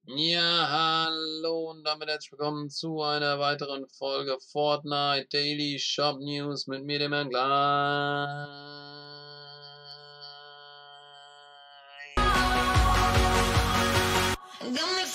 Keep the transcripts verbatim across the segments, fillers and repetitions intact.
Ja, hallo und damit herzlich willkommen zu einer weiteren Folge Fortnite Daily Shop News mit mir, dem Herrn Gleich.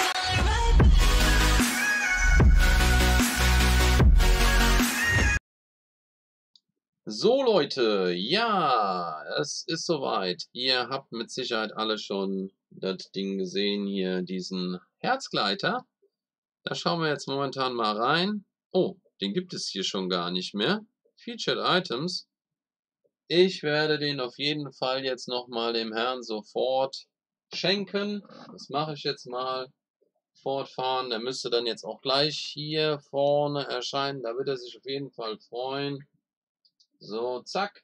So Leute, ja, es ist soweit. Ihr habt mit Sicherheit alle schon das Ding gesehen hier, diesen Herzgleiter. Da schauen wir jetzt momentan mal rein. Oh, den gibt es hier schon gar nicht mehr. Featured Items. Ich werde den auf jeden Fall jetzt nochmal dem Herrn sofort schenken. Das mache ich jetzt mal. Fortfahren. Der müsste dann jetzt auch gleich hier vorne erscheinen. Da wird er sich auf jeden Fall freuen. So, zack.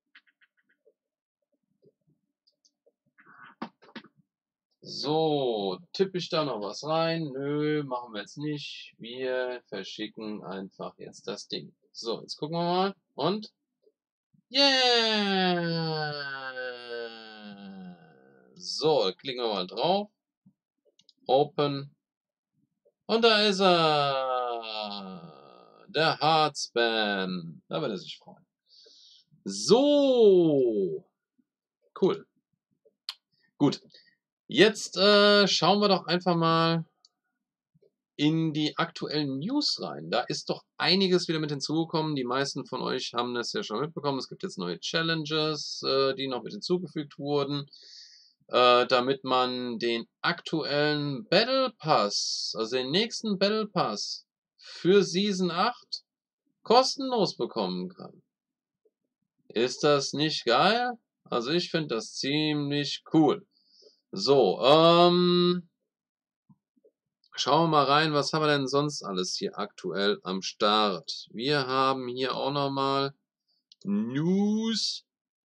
So, tippe ich da noch was rein? Nö, machen wir jetzt nicht. Wir verschicken einfach jetzt das Ding. So, jetzt gucken wir mal. Und? Yeah! So, klicken wir mal drauf. Open. Und da ist er. Der Heartspan. Da wird er sich freuen. So. Cool. Gut. Jetzt äh, schauen wir doch einfach mal in die aktuellen News rein. Da ist doch einiges wieder mit hinzugekommen. Die meisten von euch haben das ja schon mitbekommen. Es gibt jetzt neue Challenges, äh, die noch mit hinzugefügt wurden, äh, damit man den aktuellen Battle Pass, also den nächsten Battle Pass für Season acht kostenlos bekommen kann. Ist das nicht geil? Also ich finde das ziemlich cool. So, ähm... schauen wir mal rein, was haben wir denn sonst alles hier aktuell am Start? Wir haben hier auch nochmal News.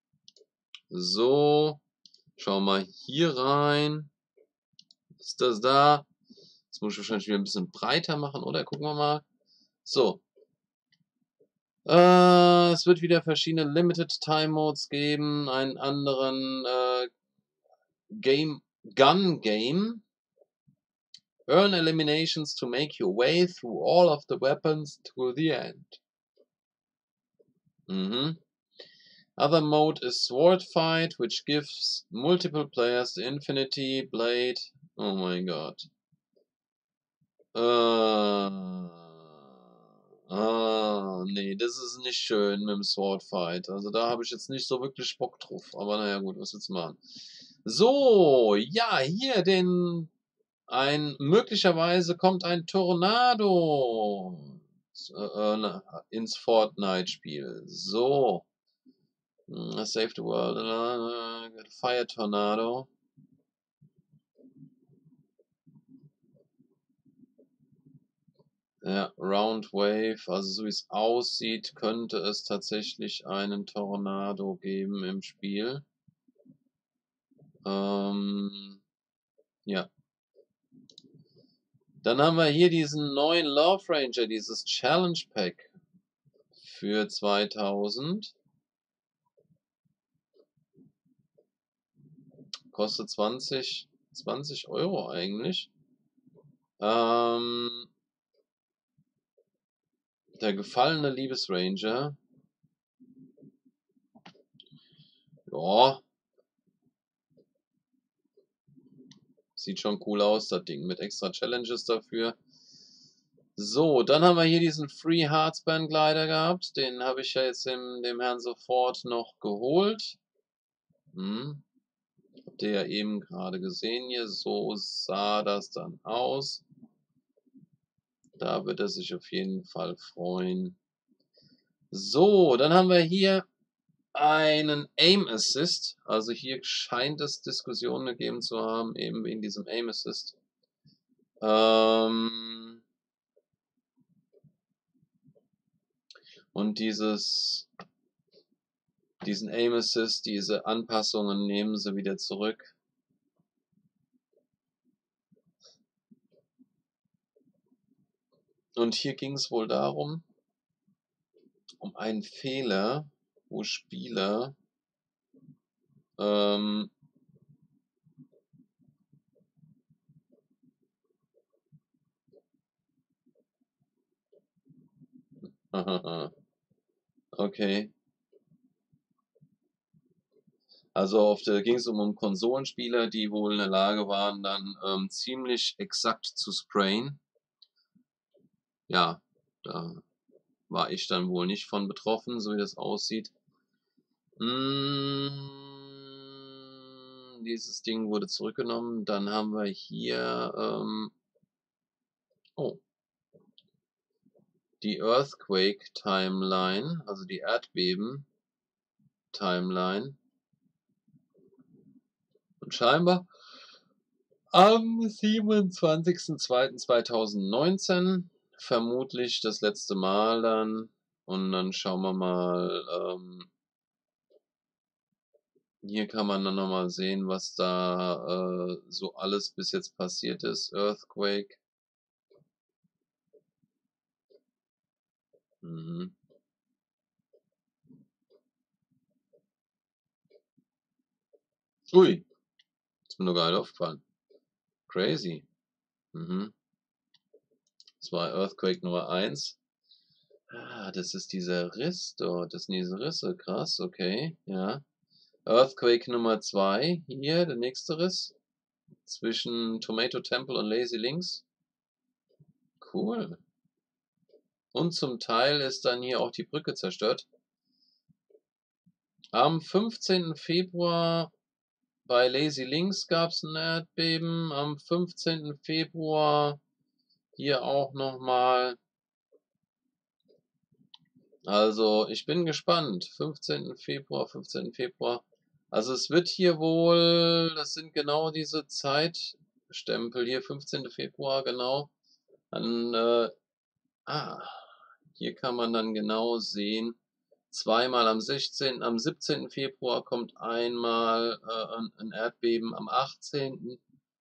So, schauen wir mal hier rein. Ist das da? Das muss ich wahrscheinlich wieder ein bisschen breiter machen, oder? Gucken wir mal. So. Äh, es wird wieder verschiedene Limited Time Modes geben. Einen anderen äh, Game, Gun Game. Earn eliminations to make your way through all of the weapons to the end. Mhm. Other mode is Sword Fight, which gives multiple players the Infinity Blade. Oh mein Gott. Äh, ah, nee, das ist nicht schön mit dem Sword Fight. Also da habe ich jetzt nicht so wirklich Bock drauf. Aber naja, gut, was willst du machen? So, ja, hier den... Ein, möglicherweise kommt ein Tornado äh, ins Fortnite-Spiel. So. Save the world. Uh, Fire Tornado. Ja, Round Wave. Also so wie es aussieht, könnte es tatsächlich einen Tornado geben im Spiel. Ähm, ja. Dann haben wir hier diesen neuen Love Ranger, dieses Challenge Pack für zweitausend. Kostet zwanzig, zwanzig Euro eigentlich. Ähm, der gefallene Liebesranger. Ja. Sieht schon cool aus, das Ding, mit extra Challenges dafür. So, dann haben wir hier diesen Free Heartspan Glider gehabt. Den habe ich ja jetzt dem, dem Herrn sofort noch geholt. Hm. Habt ihr ja eben gerade gesehen hier. So sah das dann aus. Da wird er sich auf jeden Fall freuen. So, dann haben wir hier einen Aim Assist. Also hier scheint es Diskussionen gegeben zu haben, eben wegen diesem Aim Assist. Ähm und dieses, diesen Aim Assist, diese Anpassungen nehmen sie wieder zurück. Und hier ging es wohl darum, um einen Fehler, wo Spieler ähm, Okay. Also auf der ging es um, um Konsolenspieler, die wohl in der Lage waren, dann ähm, ziemlich exakt zu sprayen. Ja, da war ich dann wohl nicht von betroffen, so wie das aussieht. Mm, dieses Ding wurde zurückgenommen. Dann haben wir hier ähm, oh, die Earthquake Timeline, also die Erdbeben Timeline. Und scheinbar am siebenundzwanzigsten zweiten zweitausendneunzehn, vermutlich das letzte Mal dann. Und dann schauen wir mal, ähm, hier kann man dann nochmal sehen, was da äh, so alles bis jetzt passiert ist. Earthquake. Mhm. Ui, ist mir nur gar nicht aufgefallen. Crazy. Mhm. Das war Earthquake Nummer eins. Ah, das ist dieser Riss dort. Das sind diese Risse. Krass, okay. Ja. Earthquake Nummer zwei. Hier, der nächste Riss. Zwischen Tomato Temple und Lazy Links. Cool. Und zum Teil ist dann hier auch die Brücke zerstört. Am fünfzehnten Februar bei Lazy Links gab es ein Erdbeben. Am fünfzehnten Februar hier auch nochmal. Also ich bin gespannt. fünfzehnten Februar, fünfzehnten Februar. Also es wird hier wohl, das sind genau diese Zeitstempel hier, fünfzehnten Februar, genau. Dann, äh, ah, hier kann man dann genau sehen, zweimal am sechzehnten, am siebzehnten Februar kommt einmal äh, ein Erdbeben, am achtzehnten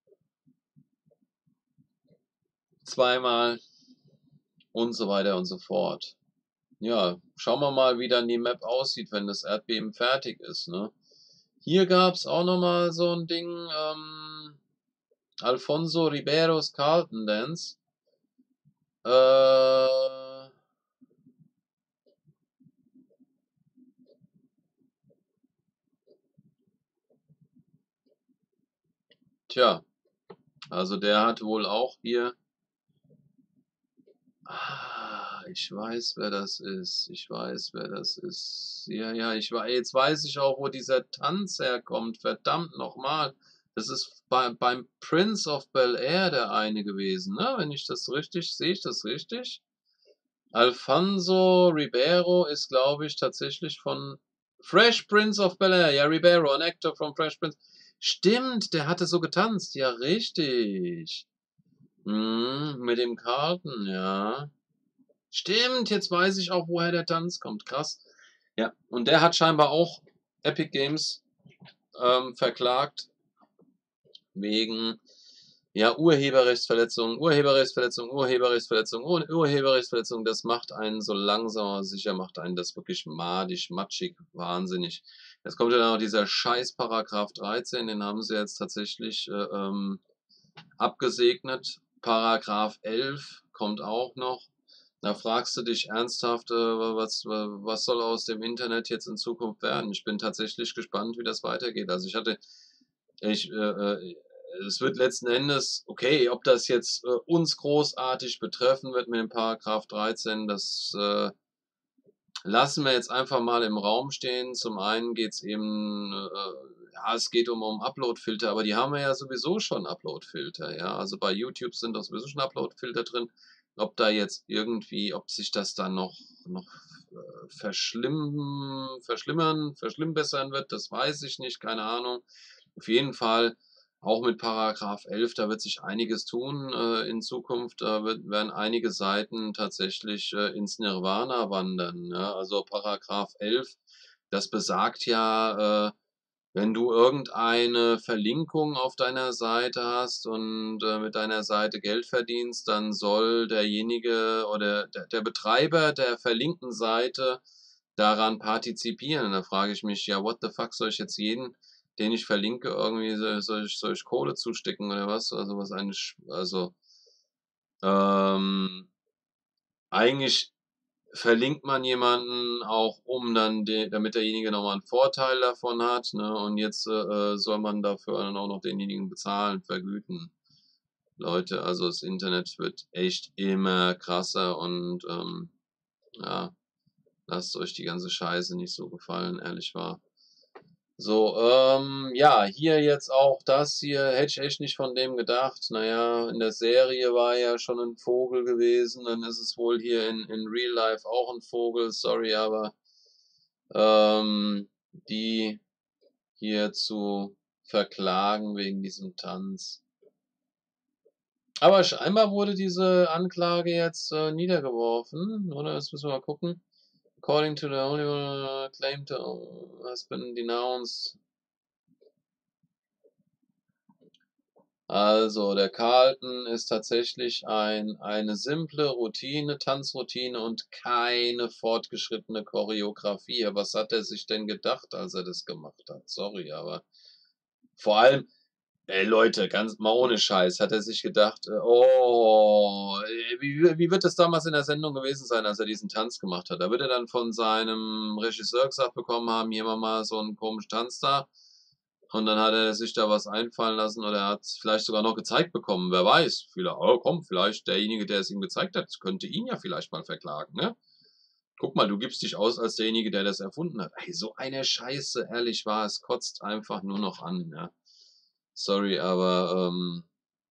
zweimal und so weiter und so fort. Ja, schauen wir mal, wie dann die Map aussieht, wenn das Erdbeben fertig ist, ne? Hier gab's auch nochmal so ein Ding, ähm, Alfonso Ribeiros Carlton Dance. Äh, tja, also der hat wohl auch hier. Ah, ich weiß, wer das ist. Ich weiß, wer das ist. Ja, ja, ich weiß, jetzt weiß ich auch, wo dieser Tanz herkommt. Verdammt nochmal. Das ist bei, beim Prince of Bel-Air der eine gewesen, ne? Wenn ich das richtig, sehe ich das richtig? Alfonso Ribeiro ist, glaube ich, tatsächlich von Fresh Prince of Bel-Air. Ja, Ribeiro, ein Actor von Fresh Prince. Stimmt, der hatte so getanzt. Ja, richtig. Hm, mit dem Carlton, ja. Stimmt, jetzt weiß ich auch, woher der Tanz kommt. Krass. Ja, und der hat scheinbar auch Epic Games ähm, verklagt wegen ja, Urheberrechtsverletzung, Urheberrechtsverletzung, Urheberrechtsverletzung, Ur Urheberrechtsverletzung. Das macht einen so langsam aber sicher, macht einen das wirklich madig, matschig, wahnsinnig. Jetzt kommt ja noch dieser scheiß Paragraph dreizehn, den haben sie jetzt tatsächlich äh, ähm, abgesegnet. Paragraph elf kommt auch noch. Da fragst du dich ernsthaft, äh, was, was soll aus dem Internet jetzt in Zukunft werden? Ich bin tatsächlich gespannt, wie das weitergeht. Also ich hatte, ich, äh, äh, es wird letzten Endes, okay, ob das jetzt äh, uns großartig betreffen wird mit dem Paragraph dreizehn, das äh, lassen wir jetzt einfach mal im Raum stehen. Zum einen geht's eben, äh, ja, es geht um, um Upload-Filter, aber die haben wir ja sowieso schon Upload-Filter, ja. Also bei YouTube sind doch sowieso schon Upload-Filter drin. Ob da jetzt irgendwie, ob sich das dann noch, noch äh, verschlimmen, verschlimmern, verschlimmbessern wird, das weiß ich nicht, keine Ahnung. Auf jeden Fall auch mit Paragraph elf, da wird sich einiges tun äh, in Zukunft. Da wird, werden einige Seiten tatsächlich äh, ins Nirvana wandern. Ja? Also Paragraph elf, das besagt ja, äh, wenn du irgendeine Verlinkung auf deiner Seite hast und äh, mit deiner Seite Geld verdienst, dann soll derjenige oder der, der Betreiber der verlinkten Seite daran partizipieren. Da frage ich mich, ja, what the fuck, soll ich jetzt jeden, den ich verlinke, irgendwie soll, soll, ich, soll ich Kohle zustecken oder was? Also was eigentlich, also ähm, eigentlich verlinkt man jemanden auch, um dann, de, damit derjenige nochmal einen Vorteil davon hat, ne? Und jetzt äh, soll man dafür dann auch noch denjenigen bezahlen, vergüten. Leute, also das Internet wird echt immer krasser und ähm, ja, lasst euch die ganze Scheiße nicht so gefallen, ehrlich wahr. So, ähm, ja, hier jetzt auch das hier, hätte ich echt nicht von dem gedacht. Naja, in der Serie war ja schon ein Vogel gewesen, dann ist es wohl hier in, in Real Life auch ein Vogel, sorry, aber ähm, die hier zu verklagen wegen diesem Tanz. Aber scheinbar wurde diese Anklage jetzt äh, niedergeworfen, oder? Jetzt müssen wir mal gucken. According to the only uh, claim to has been denounced. Also, der Carlton ist tatsächlich ein, eine simple Routine, Tanzroutine und keine fortgeschrittene Choreografie. Was hat er sich denn gedacht, als er das gemacht hat? Sorry, aber vor allem, ey Leute, ganz mal ohne Scheiß, hat er sich gedacht, äh, oh, wie, wie wird es damals in der Sendung gewesen sein, als er diesen Tanz gemacht hat? Da wird er dann von seinem Regisseur gesagt bekommen haben, hier mal so einen komischen Tanz da. Und dann hat er sich da was einfallen lassen oder er hat es vielleicht sogar noch gezeigt bekommen. Wer weiß, vielleicht, oh komm, vielleicht derjenige, der es ihm gezeigt hat, könnte ihn ja vielleicht mal verklagen, ne? Guck mal, du gibst dich aus als derjenige, der das erfunden hat. Ey, so eine Scheiße, ehrlich war, es kotzt einfach nur noch an, ja. Sorry, aber ähm,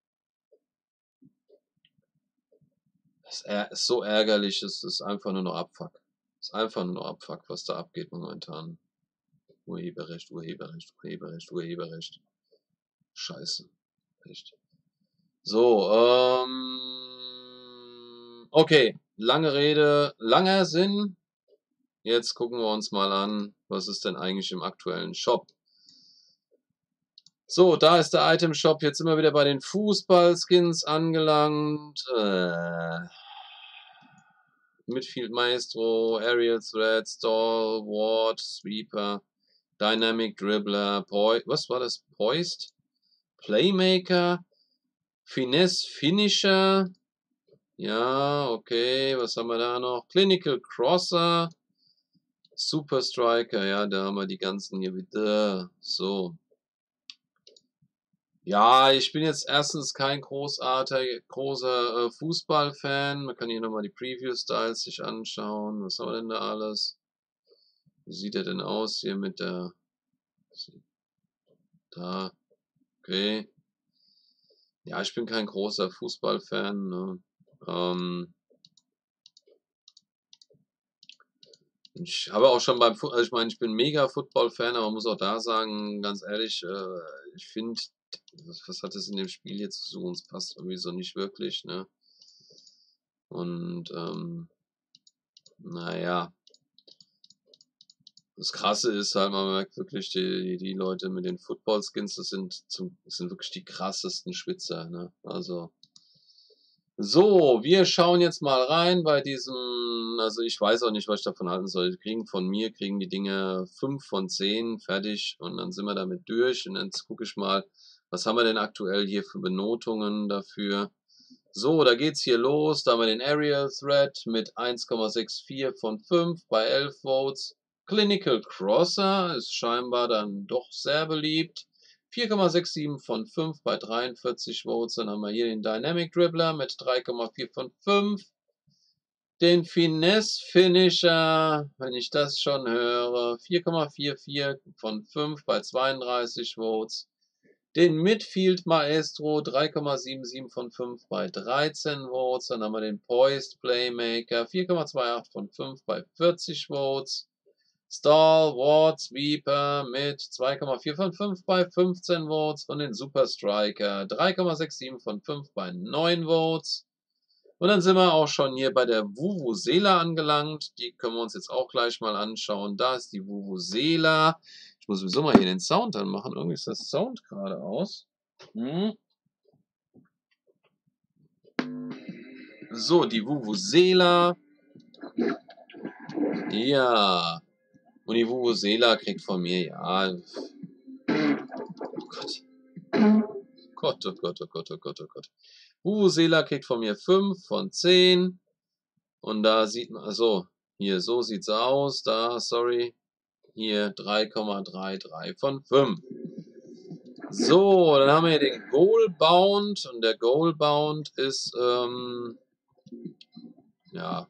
es ist so ärgerlich, es ist einfach nur noch Abfuck. Es ist einfach nur noch Abfuck, was da abgeht momentan. Urheberrecht, Urheberrecht, Urheberrecht, Urheberrecht. Scheiße. Echt. So, ähm, okay, lange Rede, langer Sinn. Jetzt gucken wir uns mal an, was ist denn eigentlich im aktuellen Shop. So, da ist der Item Shop. Jetzt immer wieder bei den Fußballskins angelangt. Äh, Midfield Maestro, Aerial Thread, Stall, Ward, Sweeper, Dynamic Dribbler, Poi was war das? Poised? Playmaker, Finesse Finisher. Ja, okay, was haben wir da noch? Clinical Crosser, Super Striker, ja, da haben wir die ganzen hier wieder. So. Ja, ich bin jetzt erstens kein großartiger, großer äh, Fußballfan. Man kann hier nochmal die Preview-Styles sich anschauen. Was haben wir denn da alles? Wie sieht er denn aus hier mit der... Da, okay. Ja, ich bin kein großer Fußballfan. Ne? Ähm, ich habe auch schon beim, also ich meine, ich bin mega Football-Fan, aber muss auch da sagen, ganz ehrlich, äh, ich finde, was, was hat es in dem Spiel hier zu suchen? Es passt irgendwie so nicht wirklich, ne? Und, ähm, naja. Das Krasse ist halt, man merkt wirklich, die, die Leute mit den Football-Skins, das sind, zum, das sind wirklich die krassesten Schwitzer, ne? Also, so, wir schauen jetzt mal rein bei diesem, also ich weiß auch nicht, was ich davon halten soll. Die kriegen von mir, kriegen die Dinge fünf von zehn fertig und dann sind wir damit durch. Und jetzt gucke ich mal, was haben wir denn aktuell hier für Benotungen dafür. So, da geht's hier los. Da haben wir den Aerial Thread mit eins Komma vierundsechzig von fünf bei elf Votes. Clinical Crosser ist scheinbar dann doch sehr beliebt. vier Komma siebenundsechzig von fünf bei dreiundvierzig Votes. Dann haben wir hier den Dynamic Dribbler mit drei Komma vier von fünf. Den Finesse Finisher, wenn ich das schon höre, vier Komma vierundvierzig von fünf bei zweiunddreißig Votes. Den Midfield Maestro drei Komma siebenundsiebzig von fünf bei dreizehn Votes. Dann haben wir den Poised Playmaker vier Komma achtundzwanzig von fünf bei vierzig Votes. Stall, Ward, Sweeper mit zwei Komma vier von fünf bei fünfzehn Votes und den Super Striker drei Komma siebenundsechzig von fünf bei neun Votes. Und dann sind wir auch schon hier bei der Vuvuzela angelangt. Die können wir uns jetzt auch gleich mal anschauen. Da ist die Vuvuzela. Ich muss sowieso mal hier den Sound anmachen. Irgendwie ist das Sound gerade aus. Hm. So, die Vuvuzela. Ja. Und die Vuvuzela kriegt von mir, ja. Oh Gott. Gott, oh Gott, oh Gott, oh Gott, oh Gott. Vuvuzela kriegt von mir fünf von zehn. Und da sieht man, also hier, so sieht's aus. Da, sorry, hier drei Komma dreiunddreißig von fünf. So, dann haben wir hier den Goalbound. Und der Goalbound ist, ähm, ja,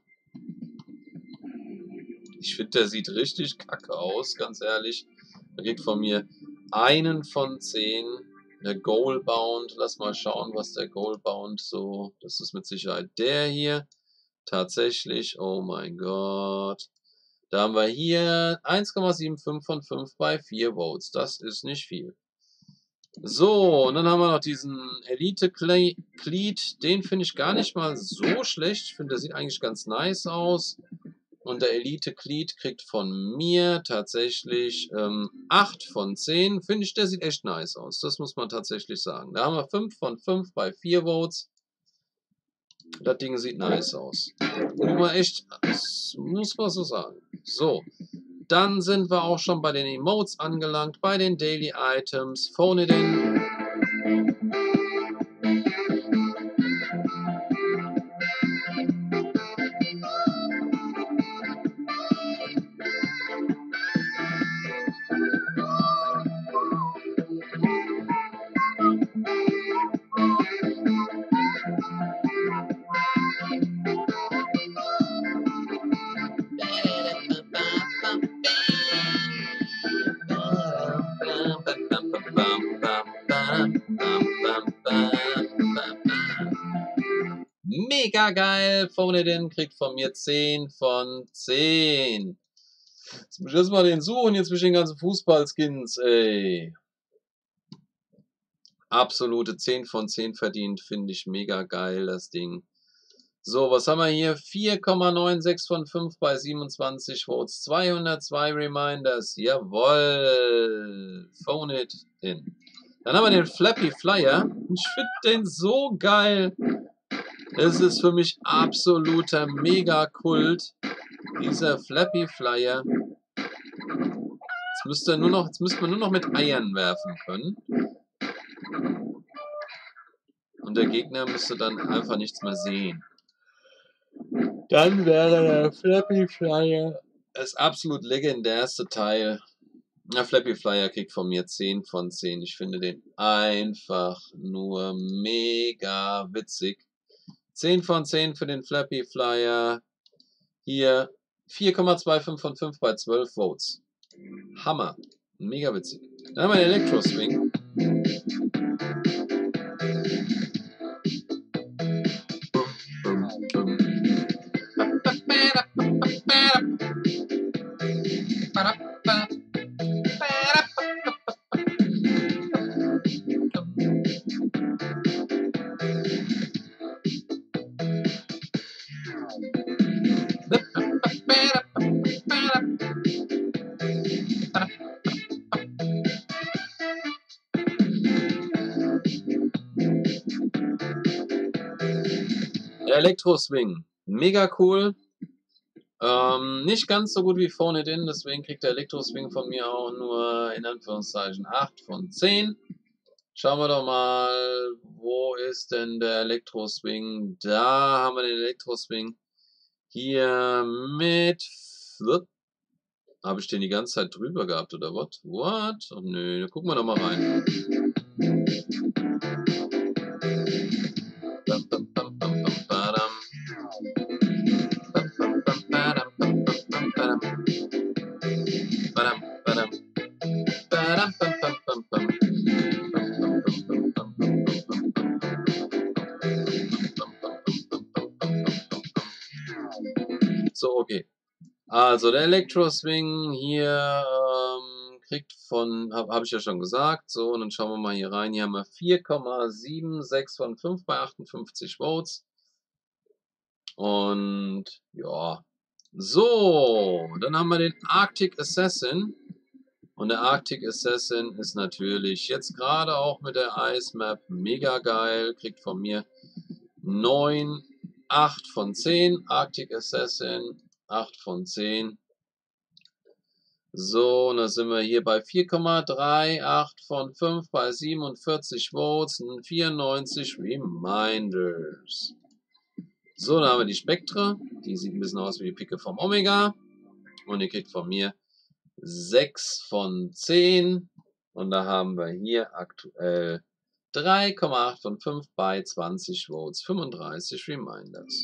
ich finde, der sieht richtig kacke aus, ganz ehrlich. Er kriegt von mir einen von zehn. Der Goalbound, lass mal schauen, was der Goalbound so, das ist mit Sicherheit der hier. Tatsächlich, oh mein Gott. Da haben wir hier eins Komma fünfundsiebzig von fünf bei vier Votes. Das ist nicht viel. So, und dann haben wir noch diesen Elite Cleat. Den finde ich gar nicht mal so schlecht. Ich finde, der sieht eigentlich ganz nice aus. Und der Elite Cleat kriegt von mir tatsächlich ähm, acht von zehn. Finde ich, der sieht echt nice aus. Das muss man tatsächlich sagen. Da haben wir fünf von fünf bei vier Votes. Das Ding sieht nice aus. Muss man echt, muss man so sagen. So, dann sind wir auch schon bei den Emotes angelangt, bei den Daily Items. Phone it in. Mega geil, Phone it in, kriegt von mir zehn von zehn. Jetzt muss ich erstmal den suchen, jetzt zwischen den ganzen Fußballskins, ey. Absolute zehn von zehn verdient, finde ich mega geil, das Ding. So, was haben wir hier? vier Komma sechsundneunzig von fünf bei siebenundzwanzig Votes, zweihundertzwei Reminders, jawoll, Phone it in. Dann haben wir den Flappy Flyer, ich finde den so geil. Es ist für mich absoluter Mega-Kult, dieser Flappy Flyer. Jetzt müsste, nur noch, jetzt müsste man nur noch mit Eiern werfen können. Und der Gegner müsste dann einfach nichts mehr sehen. Dann wäre der Flappy Flyer das absolut legendärste Teil. Der Flappy Flyer kriegt von mir zehn von zehn. Ich finde den einfach nur mega witzig. zehn von zehn für den Flappy Flyer. Hier vier Komma fünfundzwanzig von fünf bei zwölf Votes. Hammer. Mega witzig. Dann haben wir den Electro Swing. Der Electro Swing. Mega cool. Ähm, nicht ganz so gut wie Phone it in, deswegen kriegt der Electro Swing von mir auch nur in Anführungszeichen acht von zehn. Schauen wir doch mal, wo ist denn der Electro Swing? Da haben wir den Electro Swing. Hier mit... Habe ich den die ganze Zeit drüber gehabt, oder was? What? Oh nö, da gucken wir doch mal rein. Bam, bam, bam, bam, bam, badam. Bam, bam, bam, badam, bam, bam, bam, badam. Badam, badam. Badam, bam, bam, bam, bam. So, okay. Also der Electro Swing hier ähm, kriegt von, habe hab ich ja schon gesagt, so, und dann schauen wir mal hier rein, hier haben wir vier Komma sechsundsiebzig von fünf bei achtundfünfzig Votes. Und ja, so, dann haben wir den Arctic Assassin. Und der Arctic Assassin ist natürlich jetzt gerade auch mit der Ice Map mega geil, kriegt von mir neun, acht von zehn, Arctic Assassin. acht von zehn. So, und da sind wir hier bei vier Komma achtunddreißig von fünf bei siebenundvierzig Votes und vierundneunzig Reminders. So, dann haben wir die Spektre. Die sieht ein bisschen aus wie die Picke vom Omega. Und ihr kriegt von mir sechs von zehn. Und da haben wir hier aktuell drei Komma acht von fünf bei zwanzig Votes, fünfunddreißig Reminders.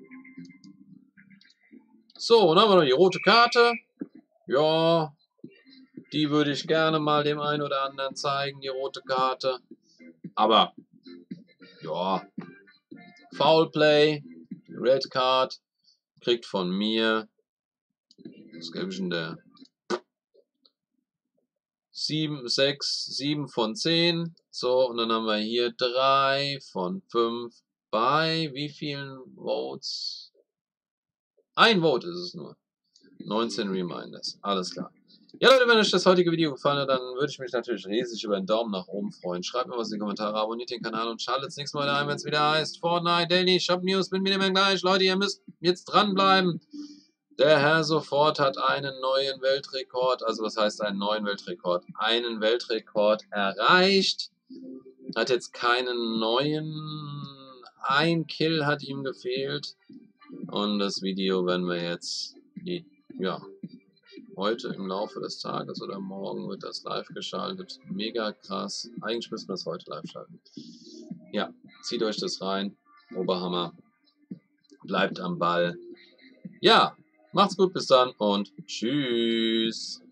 So, und dann haben wir noch die rote Karte. Ja, die würde ich gerne mal dem einen oder anderen zeigen, die rote Karte. Aber, ja, Foul Play, Red Card, kriegt von mir, was gebe ich denn der? sieben, sechs, sieben von zehn. So, und dann haben wir hier drei von fünf bei wie vielen Votes? Ein Vote ist es nur. neunzehn Reminders. Alles klar. Ja, Leute, wenn euch das heutige Video gefallen hat, dann würde ich mich natürlich riesig über einen Daumen nach oben freuen. Schreibt mir was in die Kommentare, abonniert den Kanal und schaltet das nächste Mal ein, wenn es wieder heißt Fortnite Daily Shop News mit mir immer gleich. Leute, ihr müsst jetzt dranbleiben. Der Herr Sofort hat einen neuen Weltrekord, also was heißt einen neuen Weltrekord? Einen Weltrekord erreicht. Hat jetzt keinen neuen, ein Kill hat ihm gefehlt. Und das Video werden wir jetzt, die, ja, heute im Laufe des Tages oder morgen wird das live geschaltet. Mega krass. Eigentlich müssen wir es heute live schalten. Ja, zieht euch das rein. Oberhammer. Bleibt am Ball. Ja, macht's gut, bis dann und tschüss.